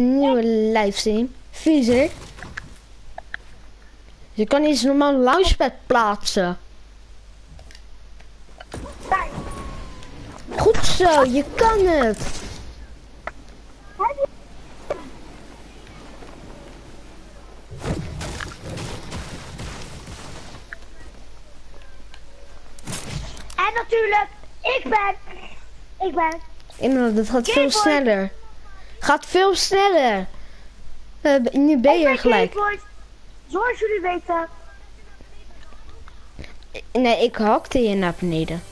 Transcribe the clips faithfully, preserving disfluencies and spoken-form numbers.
nieuwe livestream. Vieze. Je kan eens normaal launchpad plaatsen. Goed zo, je kan het. En natuurlijk, ik ben, ik ben. Inderdaad, dat gaat veel sneller. Gaat veel sneller. Uh, nu ben je er gelijk. Zoals jullie weten. Nee, ik hakte je naar beneden.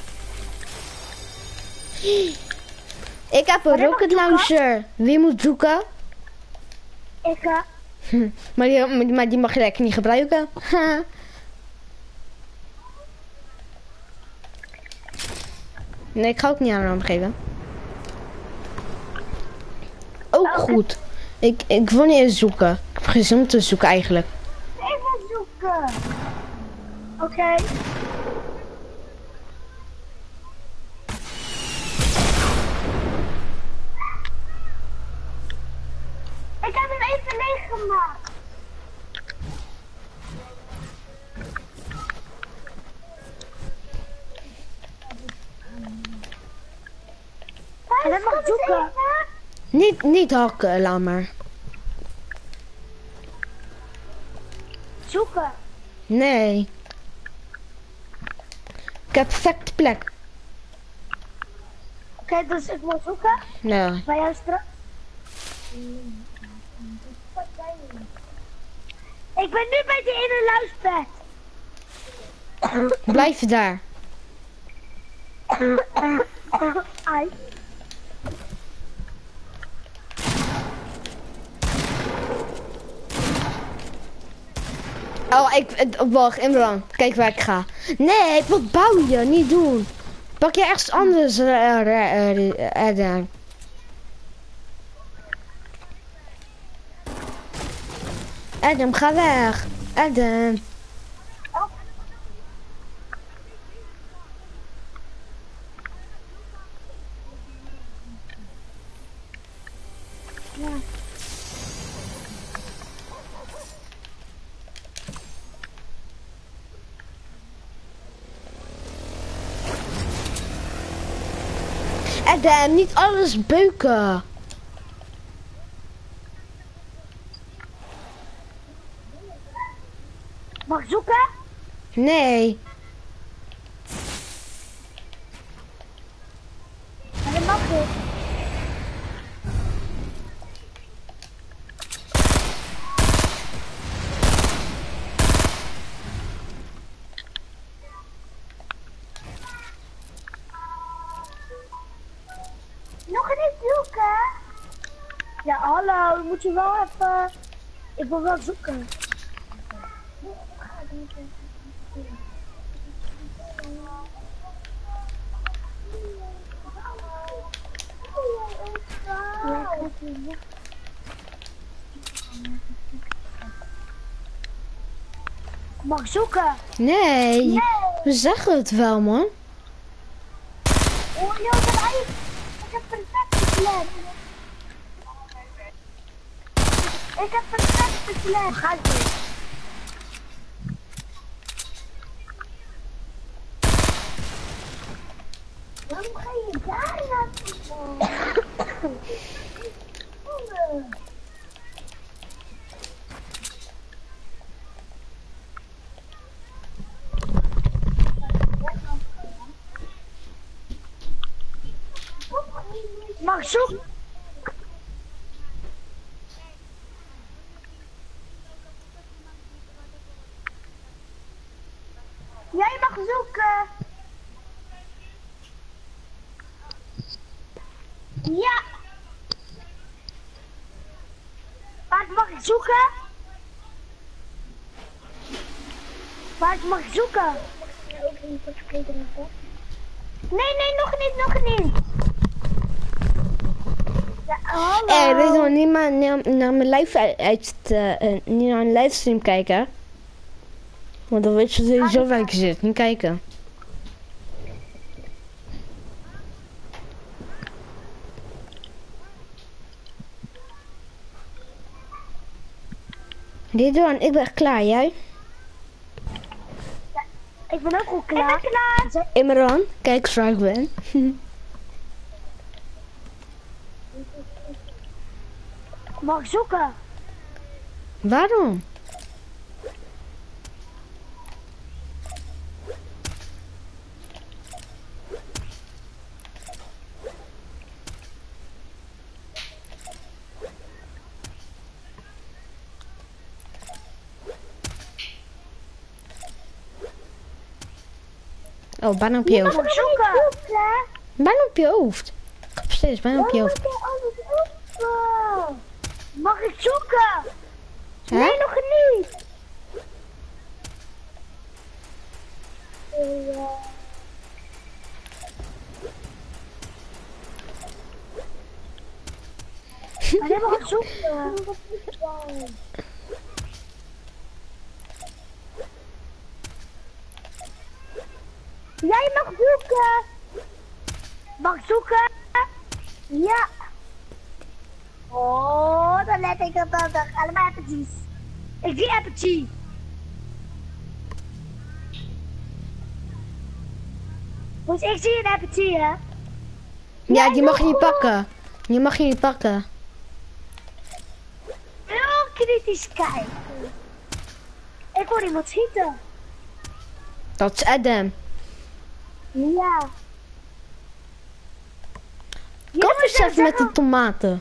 Ik heb een rocket launcher. Wie moet zoeken? Ik. Uh... maar, die, maar die mag je lekker niet gebruiken. Nee, ik ga ook niet aan hem geven. Ook okay. Goed. Ik, ik wil niet eens zoeken. Ik heb geen zin om te zoeken eigenlijk. Even zoeken. Oké. Okay. Ik heb hem even leeggemaakt. En dan mag zoeken. Niet, niet hakken, laat maar. Zoeken? Nee. Ik heb perfecte plek. Oké, okay, dus ik moet zoeken? Ja. Bij jou straks? Ik ben nu bij die ene luispad. Blijf daar. Ai. Oh, ik, wacht, Imran, kijk waar ik ga. Nee, ik wil bouwen, niet doen. Pak je ergens anders, Adam. Adam, ga weg. Adam. Ja. Adam, niet alles beuken. Mag ik zoeken? Nee. Maar dat mag niet. Nog niet zoeken? Ja, hallo, moet je wel even... Ik wil wel zoeken. Mag ik zoeken? Nee. Nee. We zeggen het wel, man. Oh, joh, dat ik... Ik heb perfecte plan. Ik heb perfecte plan. Ga ik weer. Waarom ga je daar naartoe? Mag ik zoeken? Jij mag zoeken. Ja. Waar mag ik zoeken? Waar mag ik zoeken? Nee, nee, nog niet, nog niet. Ja, hallo. Eh, weet je nog niet maar naar, naar mijn live uit, uh, uh, niet naar een livestream kijken. Want dan weet je sowieso waar ik zit. Niet kijken. Dit doen, ik ben klaar. Jij? Ik ben ook al klaar. Ik ben klaar. Imran, kijk eens waar ik ben. Mag ik zoeken? Waarom? Oh, bijna op je hoofd. Mag ik zoeken? Bijna op je hoofd. Precies, bijna op je hoofd. Mag ik zoeken? Hè? Nee, nog niet. Wanneer mag ik zoeken? Jij mag zoeken. Mag ik zoeken? Ja. Oh, dan let ik op dat. Allemaal appetjes. Ik zie appetje. Dus ik zie een appetje, hè? Ja, die mag je niet pakken. Die mag je niet pakken. Heel kritisch kijken. Ik hoor iemand schieten. Dat is Adam. Ja. Kom eens even met die tomaten.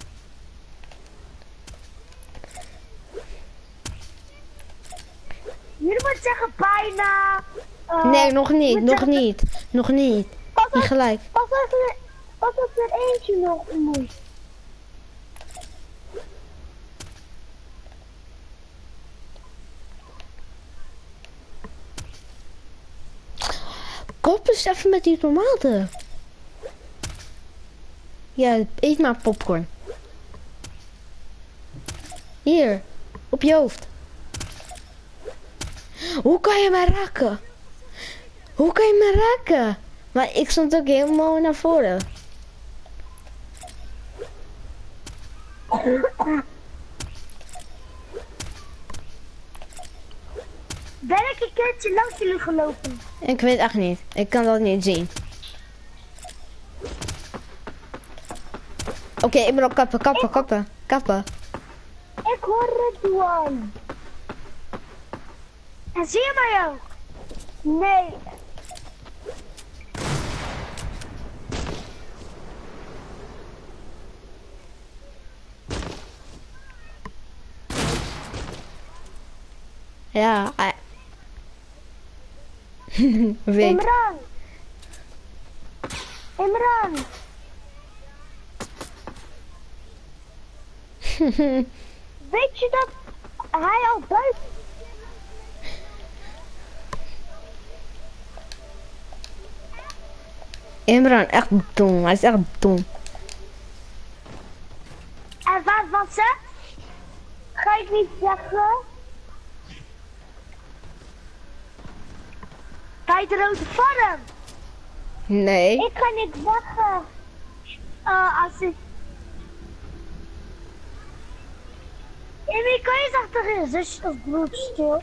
Jullie moeten zeggen bijna. Uh, Nee, nog niet, moet nog zeggen- niet. Nog niet. Pas Niet op, gelijk. pas even, pas op er eentje nog moet. Kom eens even met die tomaten. Ja, eet maar popcorn. Hier, op je hoofd. Hoe kan je mij raken? Hoe kan je me raken? Maar ik stond ook helemaal naar voren. Ben ik een keertje langs jullie gelopen? Ik weet echt niet. Ik kan dat niet zien. Oké, okay, ik ben al kappen, kappen, kappen, kappen. Ik hoor het one. En zie je mij ook? Nee. Ja, hij... weet. Imran. Imran. Weet je dat hij al buiten... Imran, echt dom. Hij is echt dom. En wat was het? Ga ik niet zeggen? Bij de rode vorm. Nee. Ik ga niet zeggen. Uh, als ik... Amy, kan je eens achter je zus of broer stil?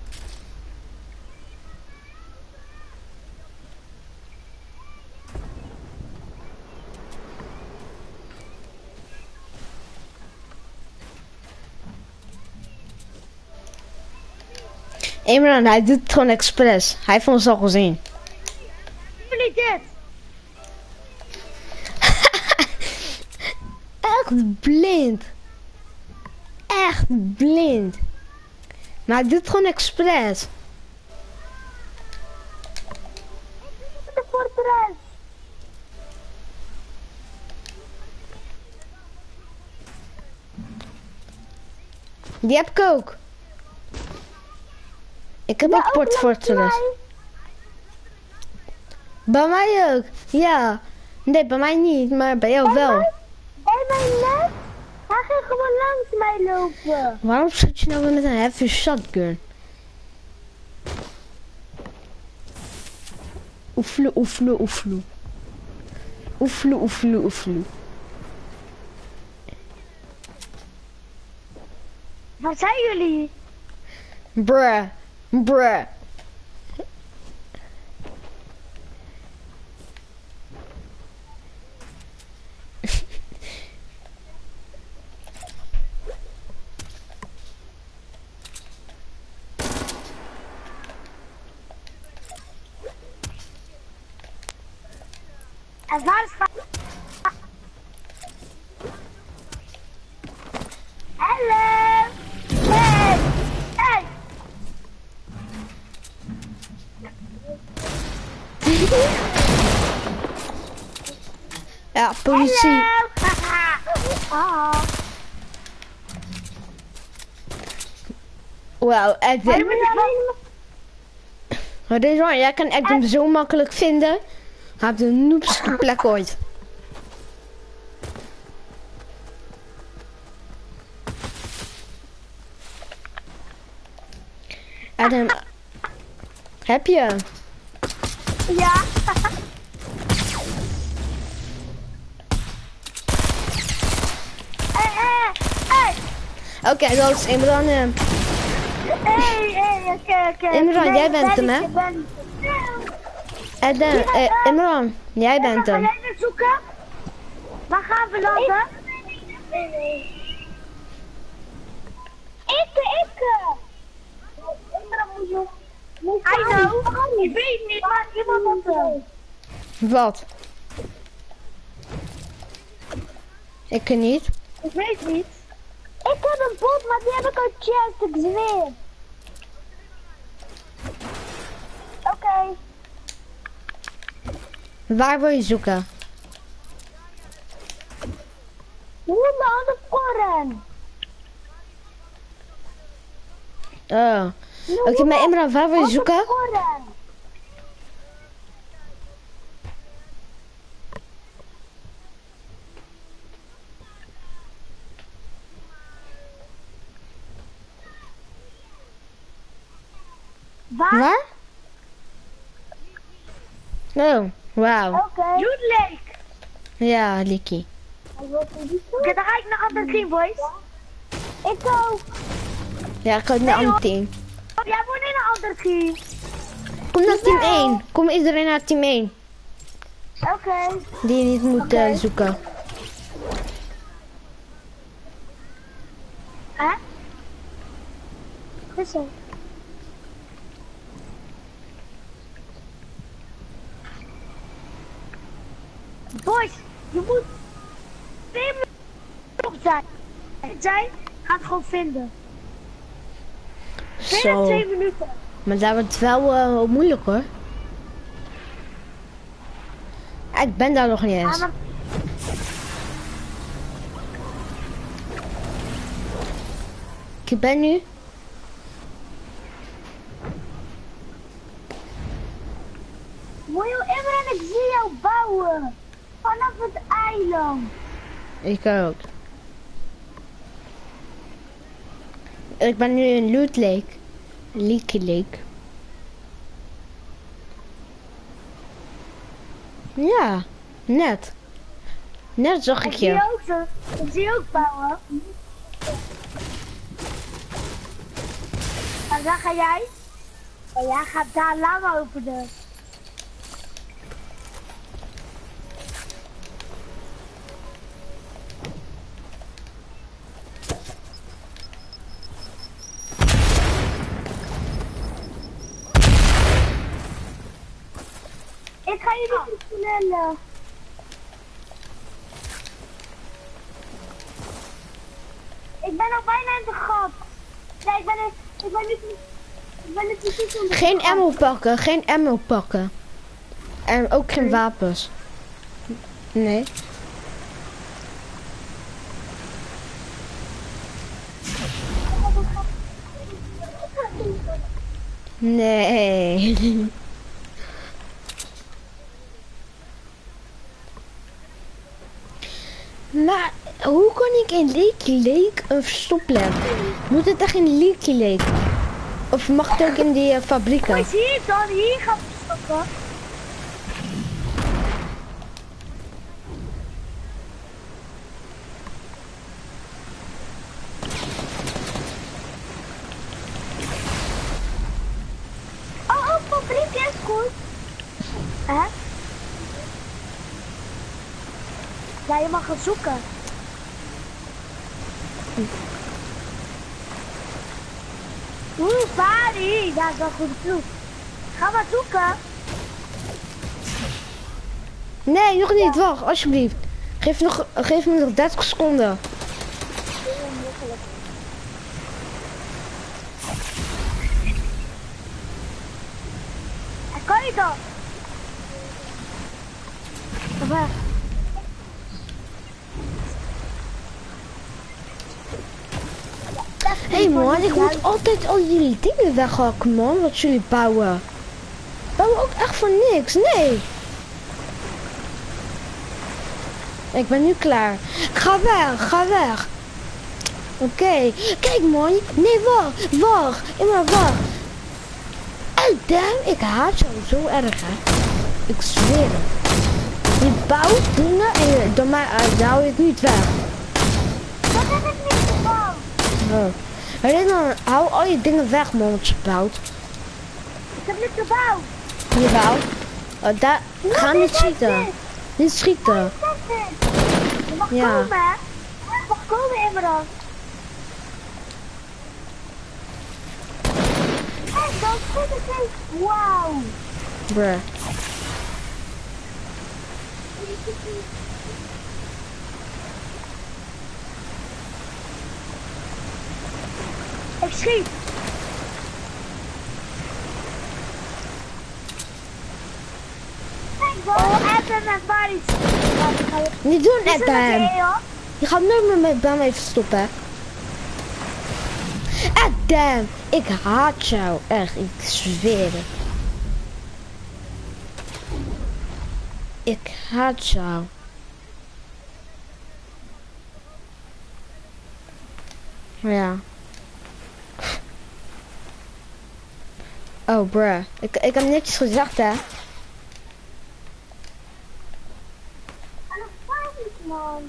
Imran, hij doet het gewoon expres. Hij heeft ons al gezien. Jullie dit? Echt blind. Echt blind. Maar hij doet het gewoon expres. De fortress. Die heb ik ook. Ik heb Ja, ook ook Port langs Fortress. mij. Bij mij ook. Ja. Nee, bij mij niet, maar bij jou Bij wel. mij- Bij mij net. Hij ging gewoon langs mij lopen. Waarom schiet je nou weer met een heavy shotgun? Oeflu, oeflu, oeflu. Oeflu, oeflu, oeflu. Waar zijn jullie? Bruh. Bruh. En waar is va- Hallo! Hey! Hey! Ja, politie. Hallo! Haha! Ah. Wauw, echt. Maar je moet het wel- Maar deze man, jij kan echt hem zo makkelijk vinden. Hij heeft de noepste plek ooit. Adam, heb je hem? Ja. Hey, hey, hey! Oké, dat is Imran. eh. Hey, hey, oké, oké. Imran, jij bent hem, hè? Ik ben... Adam, eh, Imran, jij bent Ga hem. jij het zoeken? Waar gaan we landen? Ik, ik. I know. Ik weet niet, maar iemand moet er. Wat? Ik niet. Ik weet niet. Ik heb een bot, maar die heb ik al gecheckt, ik zweer. Oké. Okay. Waar wil je zoeken? Hoe aan de korren? Oh. Oké, okay, maar Imran, waar wil je zoeken? Waar? Waar? Oh, wauw. Oké. Okay. Youth Lake. Ja, Licky. Oké, okay, dan ga ik naar ander team, boys. Ik ook. Ja, ik ga naar ander team. Jij moet niet naar ander team. Kom naar team één. Kom iedereen naar team één. Oké. Okay. Die je niet moet okay. uh, zoeken. Hè? Wat is er? Boys, je moet twee minuten op zijn. Zij gaat gewoon vinden. Binnen twee minuten. Maar dat wordt wel uh, moeilijk hoor. Ik ben daar nog niet eens. Ja, maar... Ik ben nu. Moet je Imran, ik zie jou bouwen. Vanaf het eiland. Ik ook. Ik ben nu in Loot Lake. Leaky Lake. Ja, net. Net zag ik, ik je. Zie ook zo, ik zie je ook bouwen. En waar ga jij? En jij gaat daar lang openen. Ik ga jullie niet vertellen. Ik ben al bijna in de gat. Nee, ik ben er, ik ben niet, ik ben er precies in de Geen gat. ammo pakken, geen ammo pakken. En ook geen Nee. wapens. Nee. Nee. Maar hoe kan ik in Leaky Lake een verstopplek? Moet het echt in Leaky Lake? Of mag het ook in die uh, fabrieken? Boys, hier dan, hier gaan we stoppen. Hè? Ja, je mag gaan zoeken. Hm. Oeh, Fari. Ja, dat is wel goed ploeg. Ga maar zoeken. Nee, nog niet. Wacht, alsjeblieft. Geef, nog, geef me nog dertig seconden. Kan je dat? Weg. Hé hey man, ik moet altijd al jullie dingen weghakken man, wat jullie bouwen. Bouwen ook echt voor niks, nee. Ik ben nu klaar. Ga weg, ga weg. Oké, okay. Kijk man, nee wacht, wacht, ik maar wacht. Oh damn, ik haat jou zo erg hè. Ik zweer het. Je bouwt dingen en je, door mij uit, hou je het niet weg. Dat heb ik niet gebouwd. Oh. Alleen dan, hou al je dingen weg man, wat je bouwt. Ik heb niet gebouwd. Jawel. Oh, daar, ga niet schieten. Niet schieten. Je mag Ja. komen hè. Je mag komen Imran. Hé, dat is goed is wauw. Bruh. Ik schiet. Oh, Adam en Paris. Niet doen, Adam. Je gaat nooit meer met bij mij verstoppen, hè. Adam, ik haat jou. Echt, ik zweer het. Ik haat jou. Ja. Oh, bruh. Ik, ik heb netjes gezegd, hè. Man.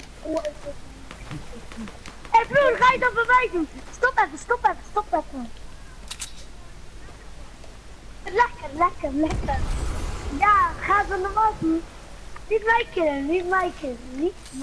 Hé broer, ga je dat bij mij doen? Stop even, stop even, stop even. Lekker, lekker, lekker. Ja, ga het normaal doen. Niet mij killen, niet mij killen, niet mij.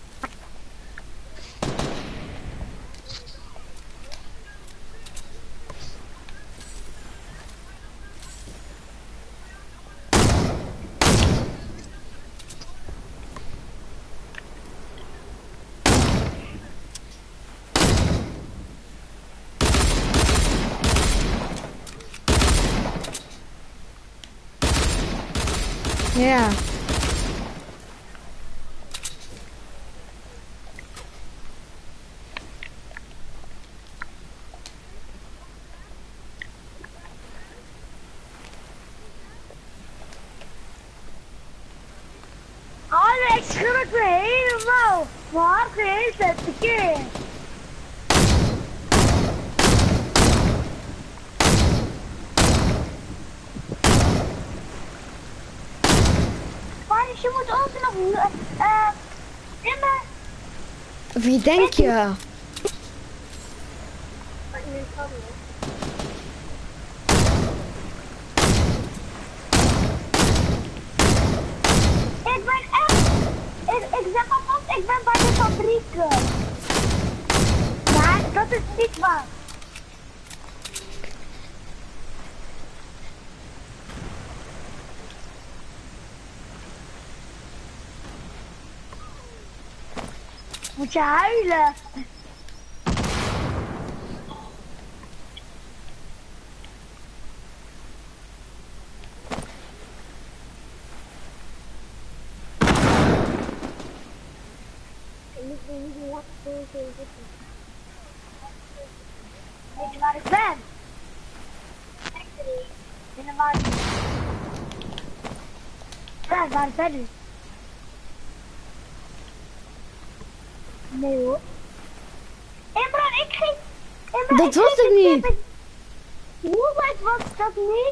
Ja. Oh, ik schrik me helemaal. Mijn hart heeft het verkeerd. Paris, je moet ook nog... Eh, uh, in mijn... Wie denk je? Ik ben echt... Ik, ik zeg alvast, ik ben bij de fabriek. Maar dat is niet waar. Moet je huilen? Weet je waar ik ben? In de markt. Ja, waar ben ik? Nee hoor. Imran, ik ging... Imran, Dat ik was ging het niet. Ik... Hoe weit was dat niet?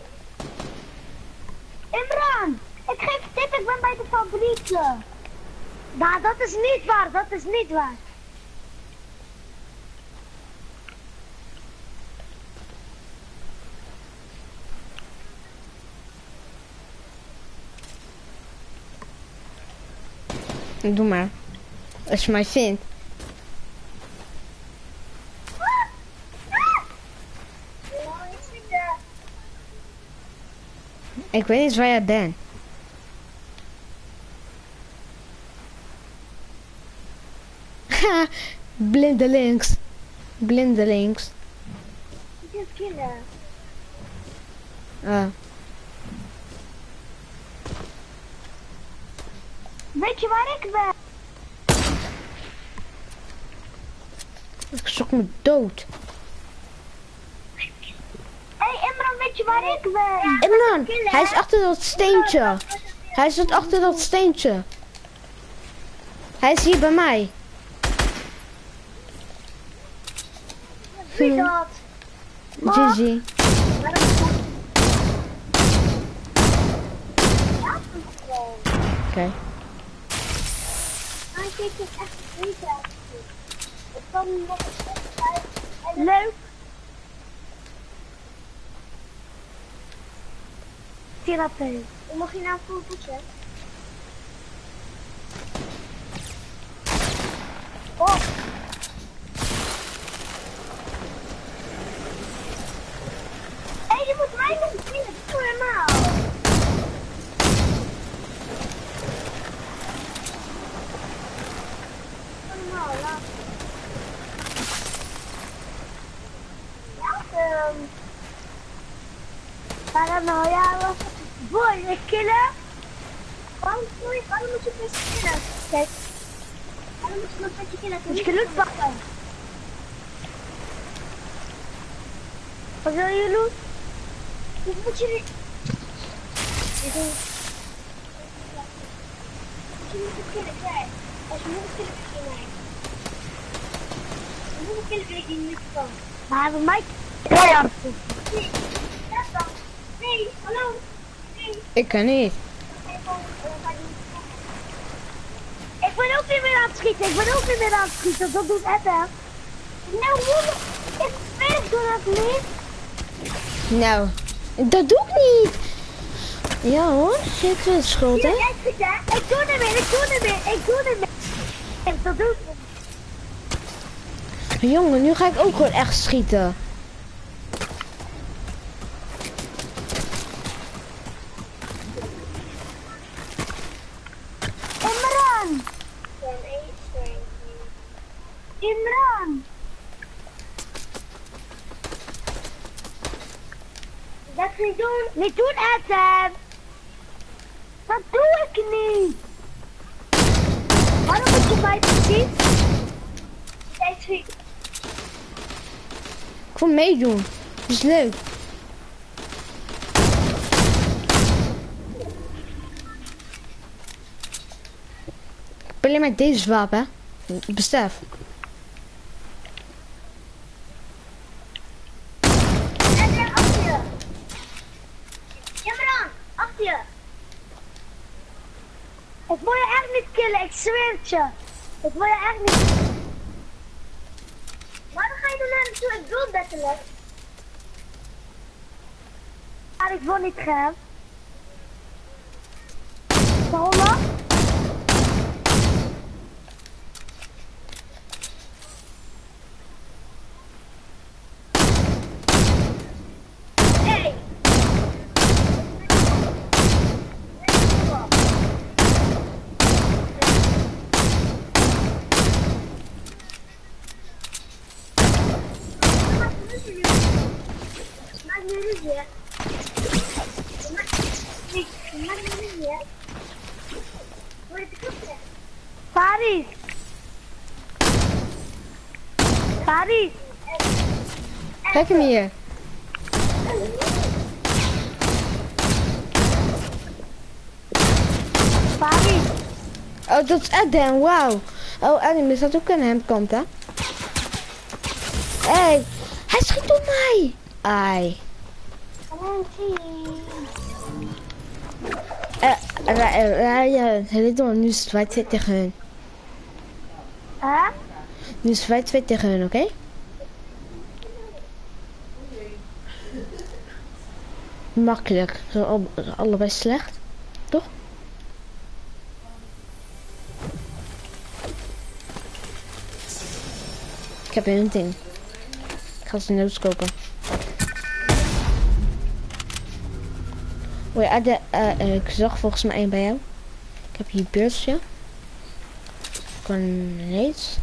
Imran, ik geef tip, ik ben bij de fabriek. Nou, dat is niet waar, dat is niet waar. Doe maar. Als je mij vindt. Ik weet niet waar jij bent. Ha, blindelings. Blindelings. Ik heb killen. Ah. Weet je waar ik ben? Ik schrok me dood. Hé hey, Imran, weet je waar ik ben? Imran, hij is achter dat steentje. Hij zit achter dat steentje. Hij is hier bij mij. Wie dat? Gigi. Oké. Hij kijkt het echt niet uit. Ik kan nog een leuk. Therapie. Mag je nou voor poetsen? Oh. Hé, hey, je moet mij nog zien. Doe normaal. Normaal, laat. Ja, um. Paranoia was het. Boy, ik killen. Waarom moet je, waarom moet je best killen? Kijk. Waarom moet je nog met je killen? Moet je geluk pakken. Wat wil je doen? Hoe moet je dit? Als je moet een killen krijgt. Als je moet een killen krijgt. Als je moet een killen krijgt die niet kan. Maar bij mij. Ja, nee, dat dan. Nee, hallo. Nee. Ik kan niet. Ik ben ook niet meer aan het schieten. Ik ben ook niet meer aan het schieten. Dat doet Edda. Nou, hoe? Ik weet doe dat niet. Nou, dat doe ik niet. Ja hoor, ik vind het schuld hè. Ja, jij schiet hè. Ik doe niet meer. Ik doe niet meer. Ik doe niet meer. Dat doe ik niet. Jongen, nu ga ik ook gewoon echt schieten. Imran! Imran! Dat niet doen. Niet doen, Adam! Dat doe ik niet! Waarom moet je mij precies? Jij schiet. Ik wil meedoen. Dat is leuk. Ik ben alleen met deze wapen. Besef. Adam, achter je! Imran, achter je! Ik wil je echt niet killen, ik zweer het je. Ik wil je echt niet. Waarom ga je er naar naartoe? Ik wil letterlijk. Maar ik wil niet gaan. Waarom dan? Hey! Maak nu ruzie, hè? Maak nu ruzie, hè? Word je te kloppen? Paris! Paris! Kijk hem hier. Paris! Oh, dat is Adam, wauw. Oh, Adam is dat ook aan hem kant, hè? Hé, hey, hij schiet op mij. Ai. Eh, ja, nu is het wij twee tegen hun. Huh? Nu is het wij twee tegen hun, oké? Okay? Makkelijk. Zo al, allebei slecht. Toch? heb een ding. Ik ga ze noods kopen. Oh ja, de, uh, uh, ik zag volgens mij één bij jou. Ik heb hier een beursje. Grenades.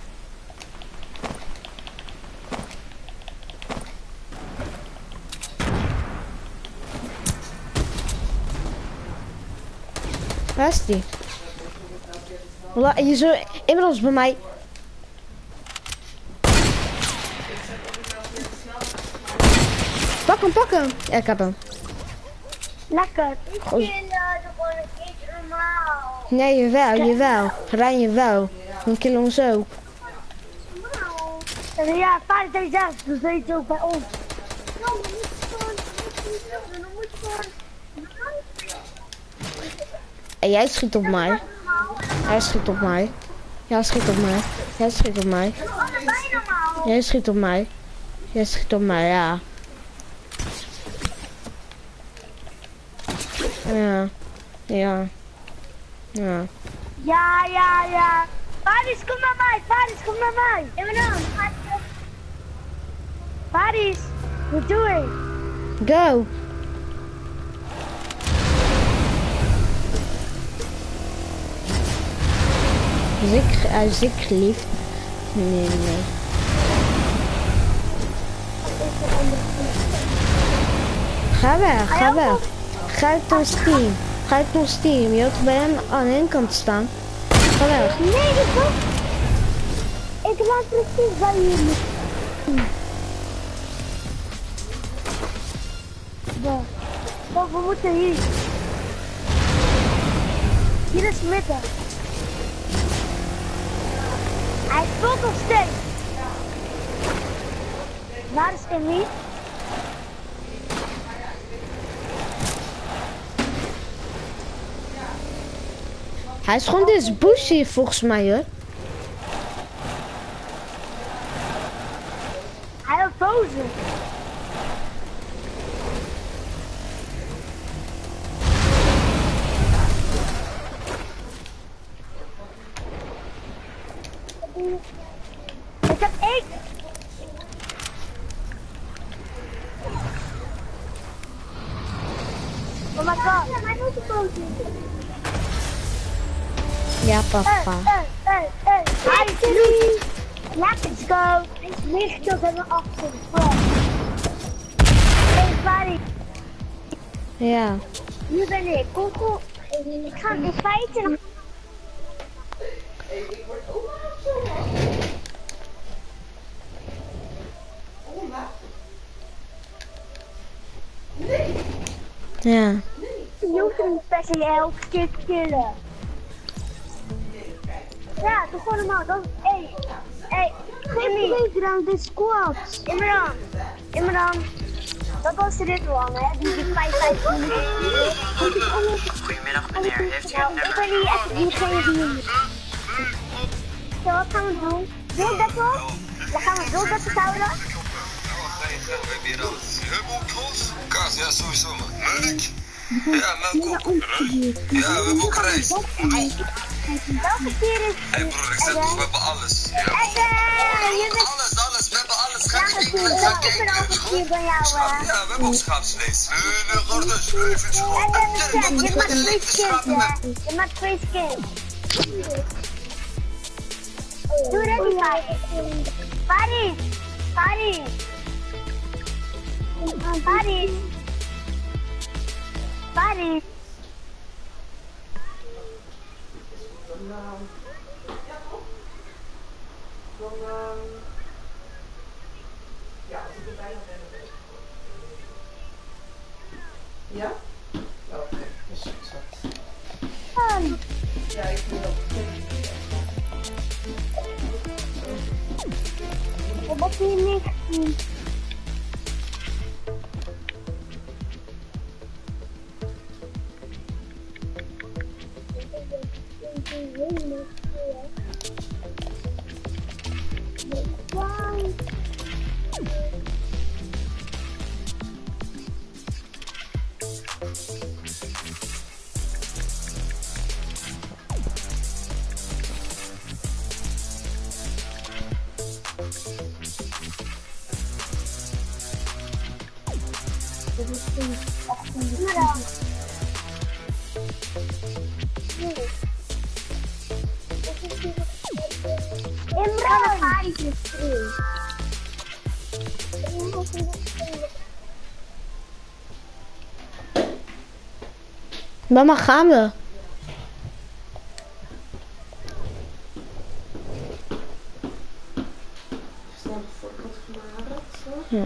Waar is die? Voilà, je zo inmiddels bij mij. Pak hem, pak hem. Ja, ik heb hem. Lekker. Ik vind uh, gewoon een keertje normaal. Nee, jawel, jawel. Rijn jawel. Dan killen ons ook. Normaal. Ja, vaak deze zelf. Dat weet je ook bij ons. Ja, dan moet je gewoon. Dan moet je gewoon. En jij schiet op mij. Hij schiet op mij. Jij schiet op mij. Jij schiet op mij. Jij schiet op mij. Jij schiet op mij, ja. Ja. Ja. Ja. Ja, ja, ja. Paris, kom naar mij. Paris, kom naar mij. Ja, maar dan. Paris, what doing? Go. Als ik, als ik geliefd. Nee, nee. Ga weg, ga weg. Ga uit ons team. Ga uit ons team. Je had bij hem aan de kant staan. Ga weg. Nee, ik was... Ik was precies bij jullie. Wacht, we moeten hier. Hier is midden. Hij speelt nog steeds. Waar is Emmy? Hij is gewoon deze bush hier volgens mij hoor. Hij heeft boze. Ik heb één. Oh my god. Ja, papa. Hey, hey, hey, hey. Hey, let's go. Licht op hem achter. Hey, Barry. Ja. Nu ben ik. Kom, kom. Ik ga in feite. Ja. Je hoeft hem per se elke keer te killen. Ja, doe gewoon normaal. Dat is... Hé, hé. Geen playground, dit is squad. Imran. Imran. Dat was de ritual, hè? Die die vijf vijf minuten. Goedemiddag meneer, heeft u het Nou, ik ben hier echt diegene die... Zo, wat gaan we doen? Doeldeksel? Dan gaan we doeldeksel houden. Kaas, ja sowieso man. Melk? Ja, melk op. Ja, we hebben ook rijst. Welke stier is... Hé broer, ik zeg toch, we hebben alles. Ja. Je bent... Alles, alles, we hebben alles. Ga Ja, niet natuurlijk. winkelen, ga Ik ben kijken. ook een stier van jou, Schaap, hè. ja, we hebben ook schaapsvlees. Nee, nee, gordus, even schoon. En Je je maakt twee skins, hè. Je maakt twee skins. Doe ready, Paris. Paris. Paris. Paris. Paris. Ja? Oké, dus zo. Um, Ja, ik wil ook. Wat heb je niet gezien? Dat is geen achttien. Ja. Nee. Imran! Hij is terug. Mama, gaan we? Snel voor ik het gemaakt heb. Ja.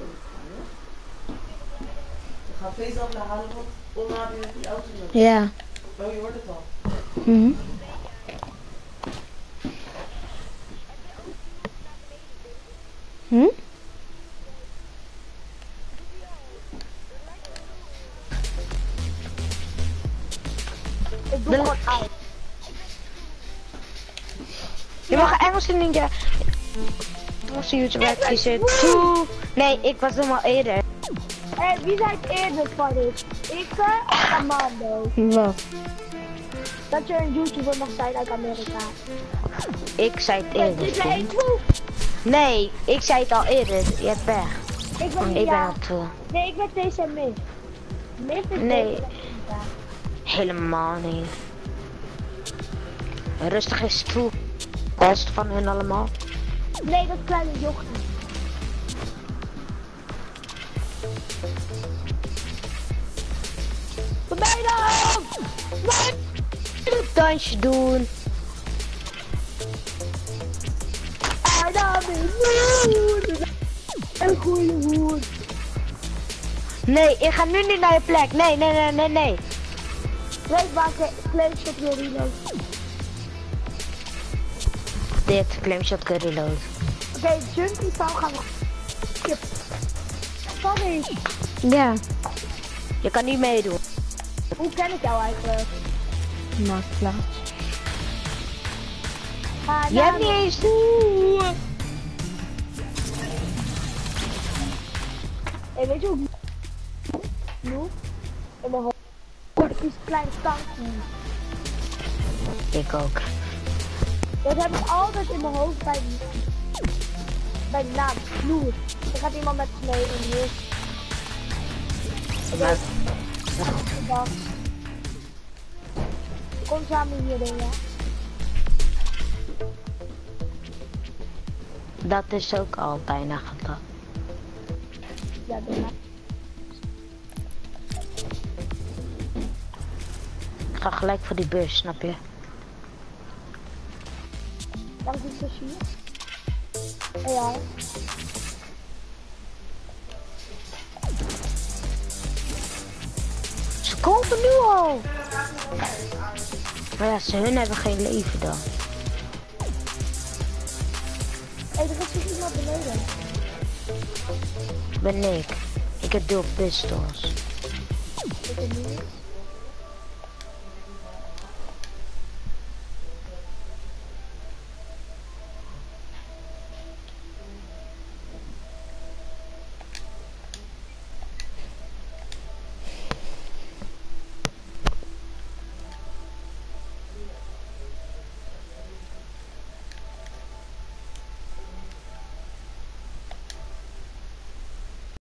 We gaan Faisal naar halen, want Oma weer die auto nodig. Ja. Oh, je hoort het al. Mhm. Hm? Ik doe gewoon uit. Je mag Engels in ninja. Engelse YouTuber kiezen. Toe. Nee, ik was helemaal eerder. Hé, wie zei het eerder van dit? Ik of Amando? Wat? Dat je een YouTuber mag zijn uit Amerika. Ik zei het Dit eerder. is één Tim. troep. Nee, ik zei het al eerder. Je hebt pech. Ik ben Ik niet ben ja. al toe. Nee, ik ben deze Mif. Mif is Nee. deze. Helemaal niet. Rustig is toe. Best van hun allemaal. Nee, dat kleine jochie. Wat ben je dan? Wat? Een dansje doen. Hij naam is Hoer. Een goede hoer. Nee, ik ga nu niet naar je plek. Nee, nee, nee, nee, nee. Weet waar Claimshot weer reload. Dit, claimshot kun reload. Oké, okay, Junkie zou gaan. Skip. Sorry. Ja. Je kan niet meedoen. Hoe ken ik jou eigenlijk? Marktplaats. Ah, Je hebt niet eens... Hey, weet je hoe ik nu in mijn hoofd word ik een kleine tankje. Ik ook. Dat heb ik altijd in mijn hoofd bij, bij de naam Snoer. Dan gaat iemand met snee in hier. Maar... Bedankt. Kom samen hierin, ja. Dat is ook altijd een getal. Ja, doe maar. Ik ga gelijk voor die bus, snap je? Dank je, Sushi. Ja. Ze komen nu al! Maar ja, ze hun hebben geen leven dan. Hé, hey, er is toch iemand beneden. Ben ik. Ik heb dual pistols. Ik weet het niet.